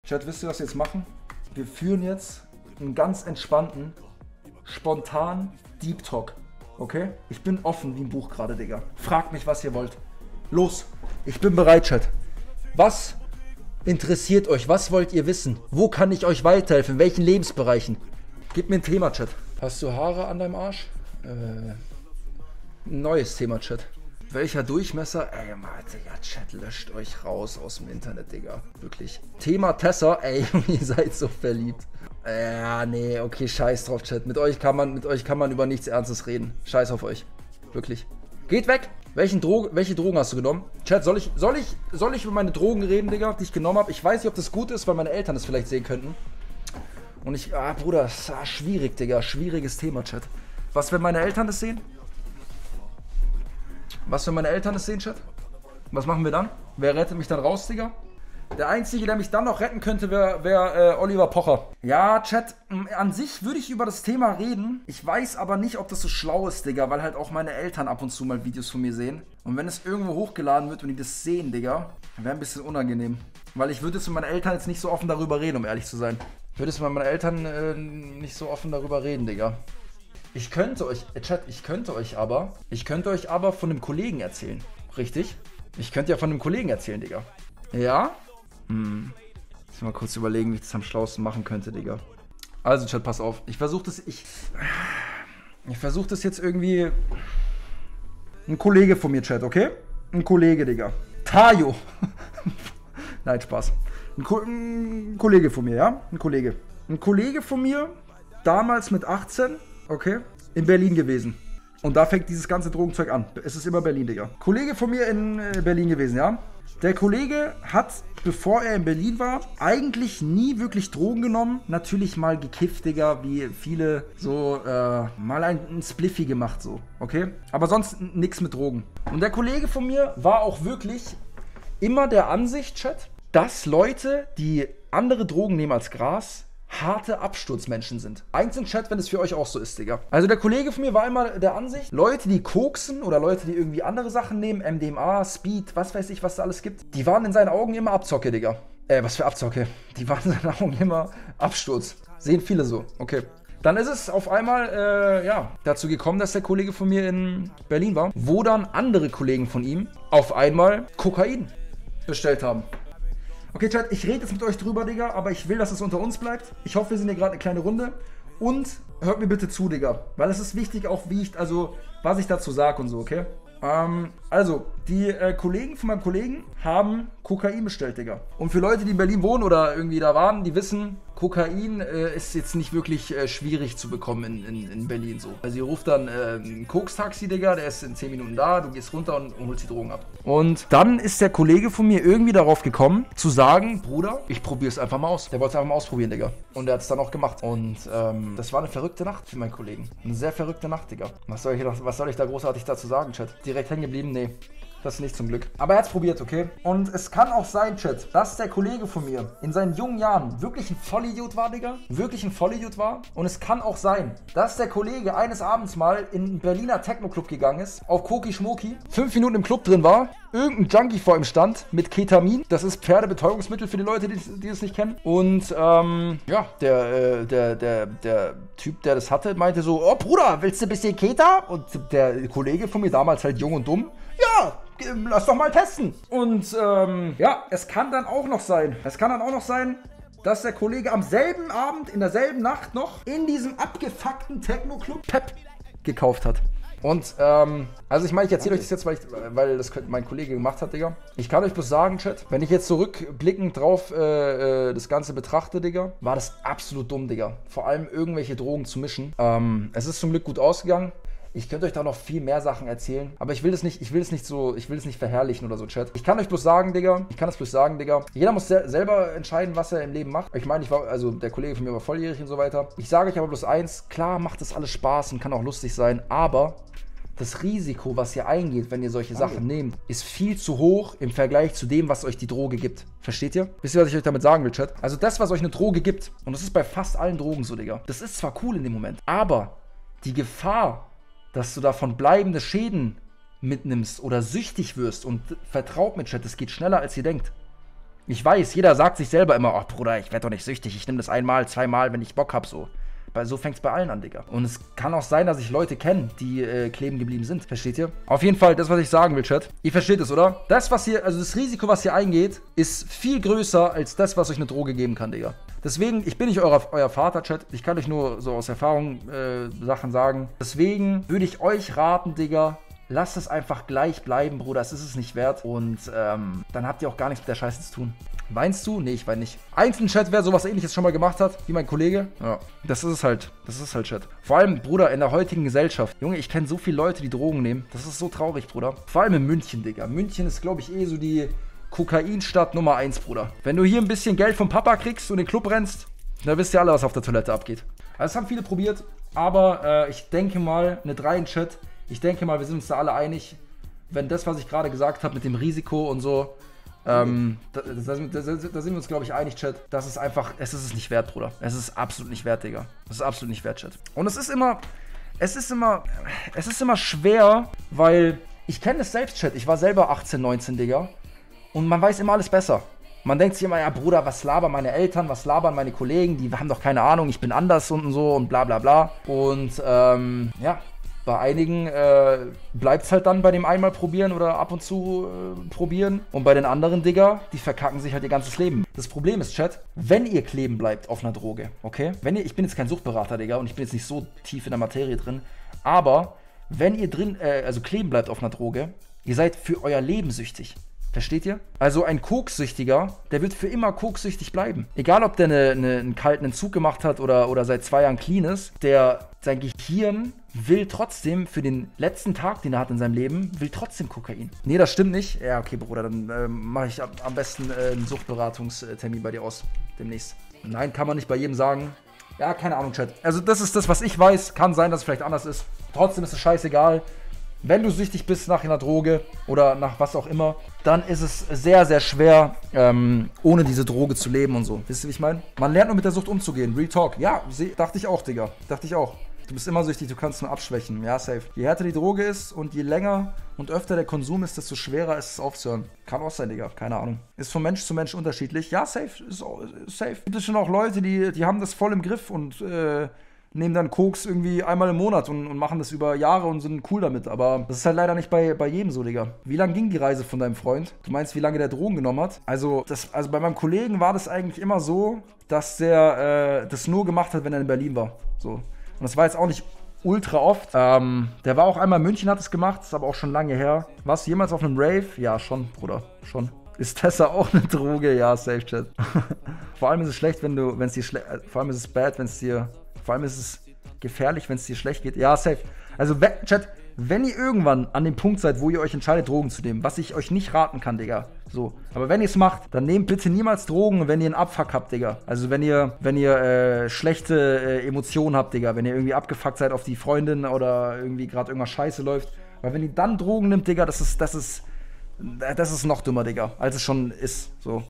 Chat, wisst ihr, was wir jetzt machen? Wir führen jetzt einen ganz entspannten, spontan Deep Talk. Okay? Ich bin offen wie ein Buch gerade, Digga. Fragt mich, was ihr wollt. Los, ich bin bereit, Chat. Was interessiert euch? Was wollt ihr wissen? Wo kann ich euch weiterhelfen? In welchen Lebensbereichen? Gebt mir ein Thema, Chat. Hast du Haare an deinem Arsch? Neues Thema, Chat. Welcher Durchmesser? Ey, Mann, Digga, Chat, löscht euch raus aus dem Internet, Digga. Wirklich. Thema Tessa, ey, ihr seid so verliebt. Ja, nee, okay, scheiß drauf, Chat. Mit euch kann man über nichts Ernstes reden. Scheiß auf euch. Wirklich. Geht weg! Welche Drogen hast du genommen? Chat, soll ich über meine Drogen reden, Digga, die ich genommen habe? Ich weiß nicht, ob das gut ist, weil meine Eltern das vielleicht sehen könnten. Und Bruder, das ist schwierig, Digga. Schwieriges Thema, Chat. Was, wenn meine Eltern das sehen? Was, wenn meine Eltern das sehen, Chat? Was machen wir dann? Wer rettet mich dann raus, Digga? Der Einzige, der mich dann noch retten könnte, wäre Oliver Pocher. Ja, Chat, an sich würde ich über das Thema reden. Ich weiß aber nicht, ob das so schlau ist, Digga, weil halt auch meine Eltern ab und zu mal Videos von mir sehen. Und wenn es irgendwo hochgeladen wird und die das sehen, Digga, wäre ein bisschen unangenehm. Weil ich würde jetzt mit meinen Eltern jetzt nicht so offen darüber reden, um ehrlich zu sein. Ich würde jetzt mit meinen Eltern nicht so offen darüber reden, Digga. Ich könnte euch aber von einem Kollegen erzählen. Richtig? Ich könnte ja von einem Kollegen erzählen, Digga. Ja? Muss mal kurz überlegen, wie ich das am schlauesten machen könnte, Digga. Also, Chat, pass auf. Ich versuche das jetzt irgendwie... Ein Kollege von mir, Chat, okay? Ein Kollege, Digga. Tayo. Nein, Spaß. Ein Kollege von mir, ja? Ein Kollege von mir, damals mit 18, okay, in Berlin gewesen. Und da fängt dieses ganze Drogenzeug an. Es ist immer Berlin, Digga. Kollege von mir in Berlin gewesen, ja? Der Kollege hat, bevor er in Berlin war, eigentlich nie wirklich Drogen genommen. Natürlich mal gekifft, Digga, wie viele so, mal ein Spliffy gemacht, so, okay? Aber sonst nichts mit Drogen. Und der Kollege von mir war auch wirklich immer der Ansicht, Chat, dass Leute, die andere Drogen nehmen als Gras, harte Absturzmenschen sind. Eins im Chat, wenn es für euch auch so ist, Digga. Also der Kollege von mir war immer der Ansicht, Leute, die koksen oder Leute, die irgendwie andere Sachen nehmen, MDMA, Speed, was weiß ich, was da alles gibt, die waren in seinen Augen immer Abzocke, Digga. Was für Abzocke? Die waren in seinen Augen immer Absturz. Sehen viele so, okay. Dann ist es auf einmal, dazu gekommen, dass der Kollege von mir in Berlin war, wo dann andere Kollegen von ihm auf einmal Kokain bestellt haben. Okay, Chat, ich rede jetzt mit euch drüber, Digga, aber ich will, dass es unter uns bleibt. Ich hoffe, wir sind hier gerade eine kleine Runde. Und hört mir bitte zu, Digga. Weil es ist wichtig auch, was ich dazu sage und so, okay? Also, die Kollegen von meinem Kollegen haben Kokain bestellt, Digga. Und für Leute, die in Berlin wohnen oder irgendwie da waren, die wissen, Kokain ist jetzt nicht wirklich schwierig zu bekommen in Berlin so. Also ihr ruft dann ein Koks-Taxi, Digga, der ist in 10 Minuten da, du gehst runter und holst die Drogen ab. Und dann ist der Kollege von mir irgendwie darauf gekommen, zu sagen, Bruder, ich probiere es einfach mal aus. Der wollte es einfach mal ausprobieren, Digga. Und der hat es dann auch gemacht. Und das war eine verrückte Nacht für meinen Kollegen. Eine sehr verrückte Nacht, Digga. Was soll ich da großartig dazu sagen, Chat? Direkt hängen geblieben? Nee. Das nicht zum Glück. Aber er hat es probiert, okay? Und es kann auch sein, Chat, dass der Kollege von mir in seinen jungen Jahren wirklich ein Vollidiot war, Digga. Wirklich ein Vollidiot war. Und es kann auch sein, dass der Kollege eines Abends mal in einen Berliner Techno-Club gegangen ist, auf Koki Schmoki, 5 Minuten im Club drin war, irgendein Junkie vor ihm stand mit Ketamin. Das ist Pferdebetäubungsmittel für die Leute, die es nicht kennen. Und, der Typ, der das hatte, meinte so, oh Bruder, willst du ein bisschen Keta? Und der Kollege von mir, damals halt jung und dumm, ja, lass doch mal testen. Und es kann dann auch noch sein, dass der Kollege am selben Abend, in derselben Nacht noch in diesem abgefuckten Techno-Club Pep gekauft hat. Und, also ich meine, ich erzähle euch das jetzt, weil das mein Kollege gemacht hat, Digga. Ich kann euch bloß sagen, Chat, wenn ich jetzt zurückblickend drauf das Ganze betrachte, Digga, war das absolut dumm, Digga. Vor allem irgendwelche Drogen zu mischen. Es ist zum Glück gut ausgegangen. Ich könnte euch da noch viel mehr Sachen erzählen, aber ich will es nicht verherrlichen oder so, Chat. Ich kann es bloß sagen, Digga. Jeder muss selber entscheiden, was er im Leben macht. Ich meine, der Kollege von mir war volljährig und so weiter. Ich sage euch aber bloß eins, klar macht das alles Spaß und kann auch lustig sein, aber das Risiko, was ihr eingeht, wenn ihr solche Sachen nehmt, ist viel zu hoch im Vergleich zu dem, was euch die Droge gibt. Versteht ihr? Wisst ihr, was ich euch damit sagen will, Chat? Also das, was euch eine Droge gibt, und das ist bei fast allen Drogen so, Digga, das ist zwar cool in dem Moment, aber die Gefahr, dass du davon bleibende Schäden mitnimmst oder süchtig wirst, und vertraut mir, Chat, es geht schneller, als ihr denkt. Ich weiß, jeder sagt sich selber immer, oh Bruder, ich werde doch nicht süchtig, ich nehme das einmal, zweimal, wenn ich Bock hab, so. Weil so fängt es bei allen an, Digga. Und es kann auch sein, dass ich Leute kenne, die kleben geblieben sind. Versteht ihr? Auf jeden Fall, das, was ich sagen will, Chat. Ihr versteht es, oder? Das, was hier, also das Risiko, was hier eingeht, ist viel größer als das, was euch eine Droge geben kann, Digga. Deswegen, ich bin nicht euer Vater, Chat. Ich kann euch nur so aus Erfahrung Sachen sagen. Deswegen würde ich euch raten, Digga, lasst es einfach gleich bleiben, Bruder. Es ist es nicht wert. Und dann habt ihr auch gar nichts mit der Scheiße zu tun. Weinst du? Nee, ich weine nicht. Eins im Chat, wer sowas ähnliches schon mal gemacht hat, wie mein Kollege. Ja, das ist es halt. Das ist halt, Chat. Vor allem, Bruder, in der heutigen Gesellschaft. Junge, ich kenne so viele Leute, die Drogen nehmen. Das ist so traurig, Bruder. Vor allem in München, Digga. München ist, glaube ich, so die Kokainstadt Nummer 1, Bruder. Wenn du hier ein bisschen Geld vom Papa kriegst und in den Club rennst, dann wisst ihr alle, was auf der Toilette abgeht. Also, das haben viele probiert. Aber ich denke mal, eine 3 in Chat. Ich denke mal, wir sind uns da alle einig. Wenn das, was ich gerade gesagt habe, mit dem Risiko und so, da sind wir uns, glaube ich, einig, Chat. Das ist einfach, es ist es nicht wert, Bruder. Es ist absolut nicht wert, Digga. Es ist absolut nicht wert, Chat. Und es ist immer schwer, weil ich kenne es selbst, Chat. Ich war selber 18, 19, Digga. Und man weiß immer alles besser. Man denkt sich immer, ja, Bruder, was labern meine Eltern, was labern meine Kollegen, die haben doch keine Ahnung, ich bin anders und so und bla bla bla. Und, ja. Bei einigen bleibt es halt dann bei dem einmal probieren oder ab und zu probieren. Und bei den anderen, Digga, die verkacken sich halt ihr ganzes Leben. Das Problem ist, Chat, wenn ihr kleben bleibt auf einer Droge, okay? Ich bin jetzt kein Suchtberater, Digga, und ich bin jetzt nicht so tief in der Materie drin. Aber wenn ihr kleben bleibt auf einer Droge, ihr seid für euer Leben süchtig. Versteht ihr? Also ein Kokssüchtiger, der wird für immer koksüchtig bleiben. Egal, ob der einen kalten Entzug gemacht hat oder seit 2 Jahren clean ist, sein Gehirn will trotzdem für den letzten Tag, den er hat in seinem Leben, will trotzdem Kokain. Nee, das stimmt nicht. Ja, okay, Bruder, dann mache ich am besten einen Suchtberatungstermin bei dir aus demnächst. Nein, kann man nicht bei jedem sagen. Ja, keine Ahnung, Chat. Also das ist das, was ich weiß. Kann sein, dass es vielleicht anders ist. Trotzdem ist es scheißegal. Wenn du süchtig bist nach einer Droge oder nach was auch immer, dann ist es sehr, sehr schwer, ohne diese Droge zu leben und so. Wisst ihr, wie ich meine? Man lernt nur mit der Sucht umzugehen. Real Talk. Ja, dachte ich auch, Digga. Dachte ich auch. Du bist immer süchtig, du kannst nur abschwächen. Ja, safe. Je härter die Droge ist und je länger und öfter der Konsum ist, desto schwerer ist es aufzuhören. Kann auch sein, Digga. Keine Ahnung. Ist von Mensch zu Mensch unterschiedlich. Ja, safe. Ist safe. Gibt es schon auch Leute, die haben das voll im Griff und nehmen dann Koks irgendwie einmal im Monat und machen das über Jahre und sind cool damit. Aber das ist halt leider nicht bei jedem so, Digga. Wie lang ging die Reise von deinem Freund? Du meinst, wie lange der Drogen genommen hat? Also bei meinem Kollegen war das eigentlich immer so, dass der das nur gemacht hat, wenn er in Berlin war. So. Und das war jetzt auch nicht ultra oft. Der war auch einmal in München, hat es gemacht, ist aber auch schon lange her. Warst du jemals auf einem Rave? Ja, schon, Bruder, schon. Ist Tessa auch eine Droge? Ja, safe, Chat. Vor allem ist es schlecht, vor allem ist es bad, vor allem ist es gefährlich, wenn es dir schlecht geht. Ja, safe. Also, Chat, wenn ihr irgendwann an dem Punkt seid, wo ihr euch entscheidet, Drogen zu nehmen, was ich euch nicht raten kann, Digga. So. Aber wenn ihr es macht, dann nehmt bitte niemals Drogen, wenn ihr einen Abfuck habt, Digga. Also wenn ihr schlechte Emotionen habt, Digga. Wenn ihr irgendwie abgefuckt seid auf die Freundin oder irgendwie gerade irgendwas Scheiße läuft. Weil wenn ihr dann Drogen nimmt, Digga, das ist noch dümmer, Digga, als es schon ist. So.